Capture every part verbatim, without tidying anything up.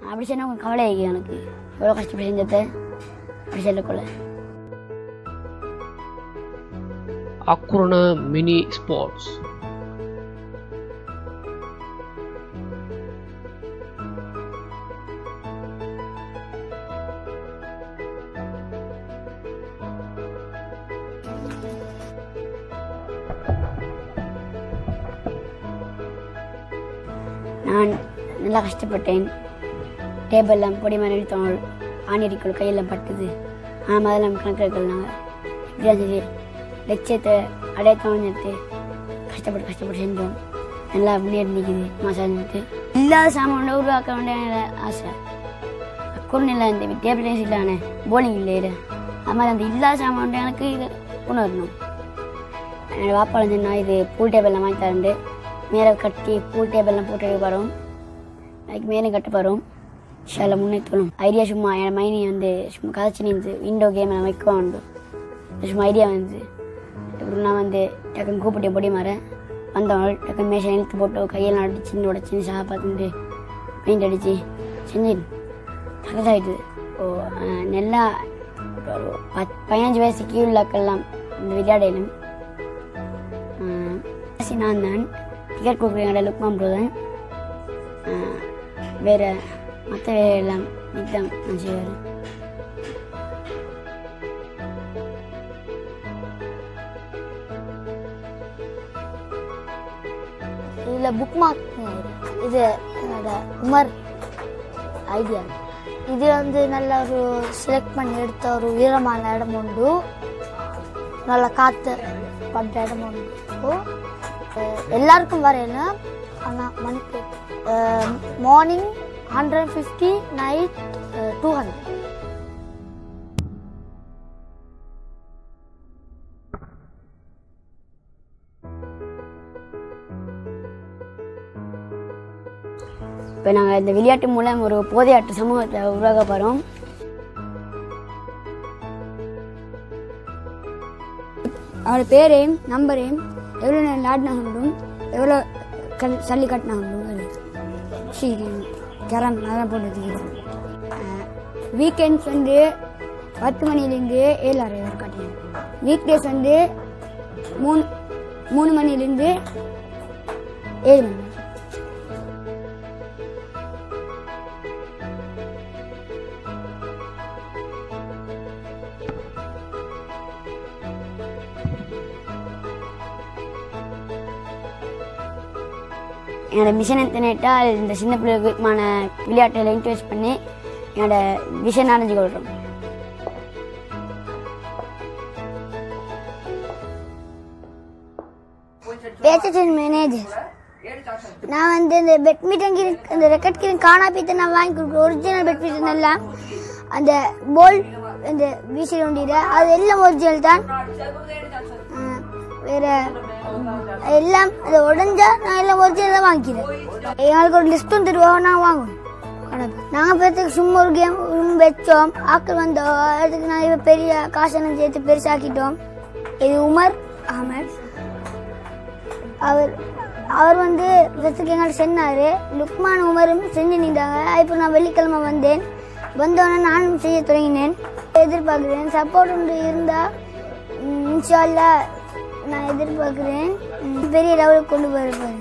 அப்படி சொன்னா கொஞ்சம் கவலை ஆகி எனக்கு எவ்வளோ கஷ்டப்பட்டு செஞ்சதை அப்படி சொல்லக்குள்ள. Akurana mini sports. நான் நல்லா கஷ்டப்பட்டேன். டேபிள்லாம் பொடி மாதிரி எடுத்தோம், ஆணியடிக்கல் கையெல்லாம் பட்டுது. ஆனால் அதெல்லாம் கணக்கில் நாங்கள் இப்படிதான் செஞ்சு லட்சியத்தை அடைய தோணுட்டு கஷ்டப்பட்டு கஷ்டப்பட்டு செஞ்சோம். நல்லா முன்னேறி நிற்குது மாசாஞ்சிட்டு. இல்லாத சாமான் உருவாக்க வேண்டிய ஆசை அக்குன்னு இல்லை. இந்த டேபிள் டென்னிஸ் இல்லானே போலிங் இல்லையில அது மாதிரி அந்த இல்லாத சாமான் எனக்கு இதை கொண்டு வரணும். என்னோட வாப்பாளன் சொன்னா இது பூல் டேபிள்லாம் வாங்கி தரண்டு மேலே கட்டி பூல் டேபிள்லாம் போட்டு வரும், அதுக்கு மேலே கட்ட வரும். ஷால முன்னேற்றணும் ஐடியா சும்மா என் மைனி வந்து சும்மா கதைச்சி நின்று விண்டோ கேம் எல்லாம் வைக்க உண்டு. சும்மா ஐடியா வந்து அப்புறம் நான் வந்து டக்குன்னு கூப்பிட்டேன் பொடி மாற வந்தவங்க டக்குன்னு மேஷன் இழுத்து போட்டு கையெல்லாம் அடிச்சு சின்ன உடச்சி சாக பார்த்துட்டு பெயிண்ட் அடித்து செஞ்சு பக்கத்தாகிட்டுது. ஓ நல்லா ஒரு பத் பதினஞ்சு வயசு கீழாக்கெல்லாம் இந்த விளையாடையிலும் நான் தான் டிக்கெட் கொடுக்குறேன் லுக்மான் ப்ரோதான். வேறு மற்ற வேலையெல்லாம் இதுதான் நான் செய்வார். இதில் புக் மார்க் இது என்னோட உமர் ஐடியா. இது வந்து நல்ல ஒரு செலக்ட் பண்ணி எடுத்த ஒரு உயரமான இடம் உண்டு, நல்லா காற்று பட்ட இடம் உண்டு. எல்லாருக்கும் வரையில ஆனால் மணிக்கு morning hundred fifty night two hundred. இப்போ நாங்கள் இந்த விளையாட்டு மூலம் ஒரு போதையாட்டு சமூகத்தை உருவாக்க போகிறோம். அவரோட பேரையும் நம்பரையும் எவ்வளோ நேரம் விளையாடினாங்களும் எவ்வளோ கல் சல்லி கட்டினாங்களும் சரி கரம் நல்லா போட்டு வீக்கெண்ட்ஸ் வந்து பத்து மணிலேருந்து ஏழு அரை வரை காட்டினாங்க. வீக் டேஸ் வந்து மூணு மூணு மணிலேருந்து ஏழு மணி. என்னோட மிஷன் எத்தனைட்டால் இந்த சின்ன பிள்ளைகளுக்குமான விளையாட்டில் இன்ட்ரெஸ்ட் பண்ணி என்னோட விஷன் அடைஞ்சு கொள்கிறோம். பேச்சன் மேனேஜர் நான் வந்து இந்த பேட்மிண்டன் இந்த ரெக்கெட் கிரீன் காணாப்பீத்தை நான் வாங்கி கொடுக்குறேன். ஒரிஜினல் பேட்மிண்டன் எல்லாம் அந்த போல் இந்த வீசி கொண்டிட அது எல்லாம் ஒரிஜினல் தான். வேற எல்லாம் அது உடஞ்சா நான் எல்லாம் ஒரிஜினல் தான் வாங்கிக்கிறேன். எங்களுக்கு ஒரு லிஸ்ட்டும் தருவாங்க, நான் வாங்குவோம். நாங்கள் பேர்த்துக்கு சும்மா ஒரு கேம் வச்சோம், ஆக்கள் வந்தோம், அதுக்கு நாங்கள் பெரிய காசெல்லாம் சேர்த்து பெருசாக்கிட்டோம். இது உமர் அஹமத். அவர் அவர் வந்து ஃபஸ்ட்டுக்கு எங்கள்கிட்ட சொன்னார், லுக்மான் உமரும் செஞ்சு நின்றாங்க. இப்போ நான் வெள்ளிக்கிழமை வந்தேன், வந்தோடனே நானும் செய்ய தொடங்கினேன். எதிர்பார்க்குறேன் சப்போர்ட் ஒன்று இருந்தால் இன்ஷா அல்லாஹ் நான் எதிர்பார்க்குறேன் பெரிய லெவலுக்கு கொண்டு போயிருப்பேன்.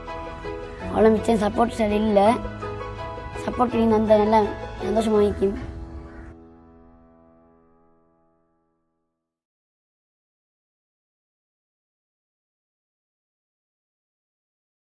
அவ்வளோ மிச்சம் சப்போர்ட் சரி இல்லை. சப்போர்ட் நீங்கள் அந்த நல்லா சந்தோஷமாக வைக்கும்.